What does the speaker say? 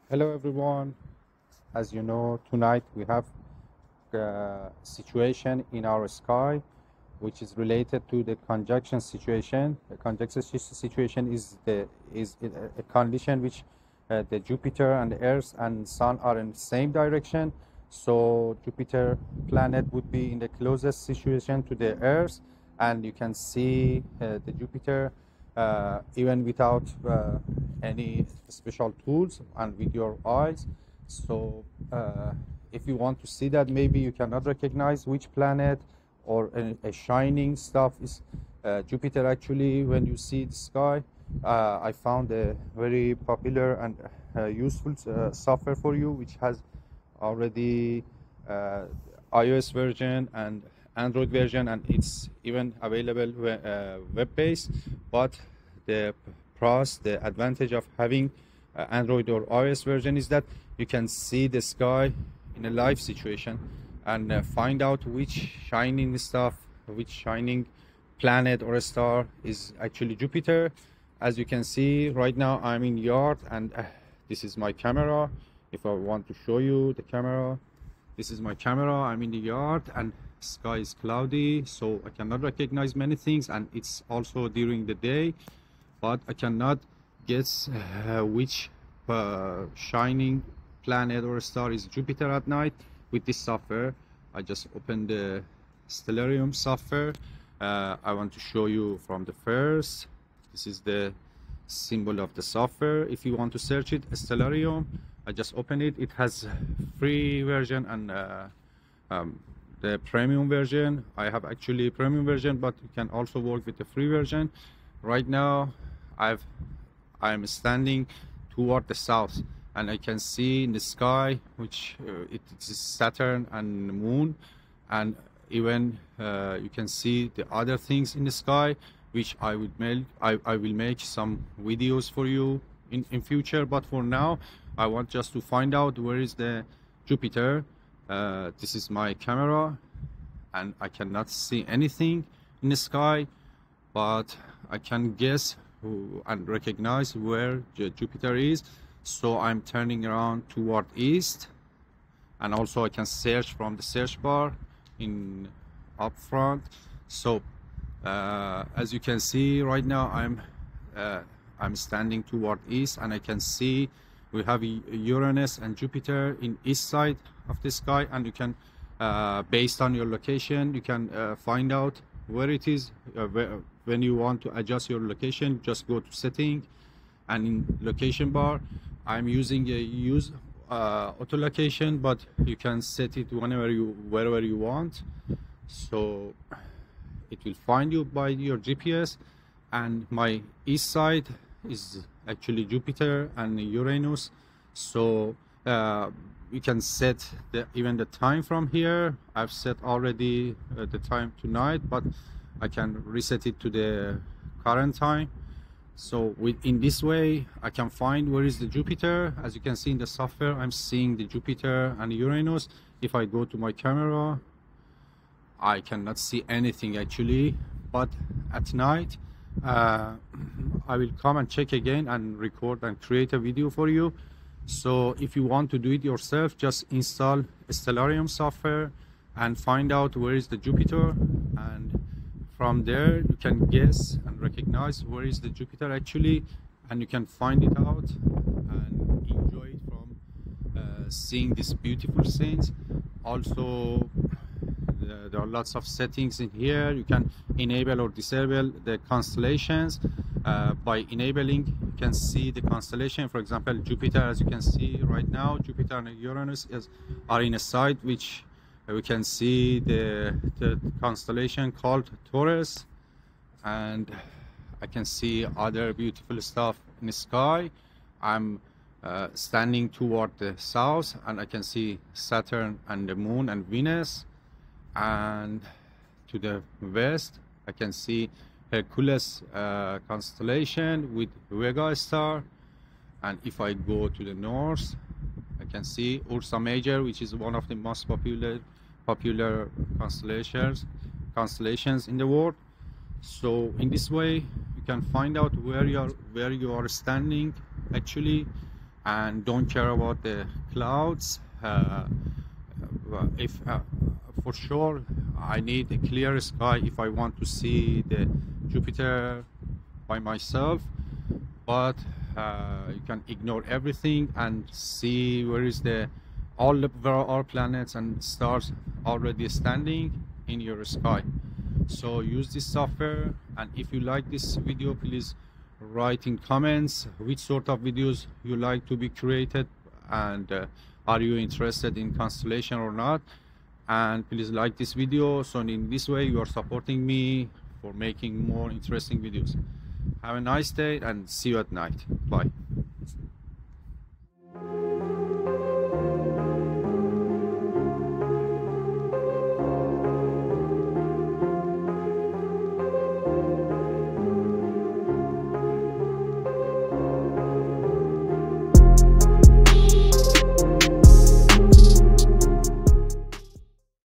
Hello everyone. As you know, tonight we have a situation in our sky which is related to the conjunction situation. The conjunction situation is a condition which the Jupiter and the Earth and Sun are in the same direction. So Jupiter planet would be in the closest situation to the Earth, and you can see the Jupiter even without any special tools and with your eyes. So if you want to see that, maybe you cannot recognize which planet or a shining stuff is Jupiter. Actually, when you see the sky, I found a very popular and useful software for you, which has already iOS version and Android version, and it's even available web-based. But the the advantage of having Android or iOS version is that you can see the sky in a live situation and find out which shining stuff, which shining planet or a star is actually Jupiter. As you can see right now, I'm in yard, and this is my camera. If I want to show you the camera, this is my camera. I'm in the yard and sky is cloudy, so I cannot recognize many things, and it's also during the day, but I cannot guess which shining planet or star is Jupiter at night with this software. I just opened the Stellarium software. I want to show you from the first. This is the symbol of the software. If you want to search it, Stellarium, I just opened it. It has free version and the premium version. I have actually premium version, but you can also work with the free version. Right now I'm standing toward the south, and I can see in the sky, which it is Saturn and the moon, and even you can see the other things in the sky, which I will make some videos for you in future. But for now, I want just to find out where is the Jupiter. This is my camera, and I cannot see anything in the sky, but I can guess and recognize where Jupiter is. So I'm turning around toward east, and also I can search from the search bar in up front. So as you can see right now, I'm standing toward east, and I can see we have Uranus and Jupiter in east side of the sky, and you can based on your location, you can find out where it is. When you want to adjust your location, just go to setting, and in location bar I'm using a use auto location, but you can set it wherever you want. So it will find you by your GPS, and my east side is actually Jupiter and Uranus. So you can set even the time from here. I've set already the time tonight, but I can reset it to the current time. So in this way I can find where is the Jupiter. As you can see in the software, I'm seeing the Jupiter and Uranus. If I go to my camera, I cannot see anything actually, but at night I will come and check again and record and create a video for you. So if you want to do it yourself, just install Stellarium software and find out where is the Jupiter, and from there you can guess and recognize where is the Jupiter actually, and you can find it out and enjoy it from seeing these beautiful scenes. Also there are lots of settings in here. You can enable or disable the constellations. By enabling, you can see the constellation. For example, Jupiter, as you can see right now, Jupiter and Uranus are in a site which we can see the constellation called Taurus, and I can see other beautiful stuff in the sky. I'm standing toward the south, and I can see Saturn and the moon and Venus, and to the west I can see Hercules constellation with Vega star, and if I go to the north I can see Ursa Major, which is one of the most popular constellations in the world. So in this way you can find out where you are standing actually, and don't care about the clouds. If For sure I need a clear sky if I want to see the Jupiter by myself, but you can ignore everything and see where is the where are planets and stars already standing in your sky. So use this software, and if you like this video, please write in comments which sort of videos you like to be created, and are you interested in constellation or not. And please like this video, so in this way you are supporting me for making more interesting videos. Have a nice day and see you at night. Bye.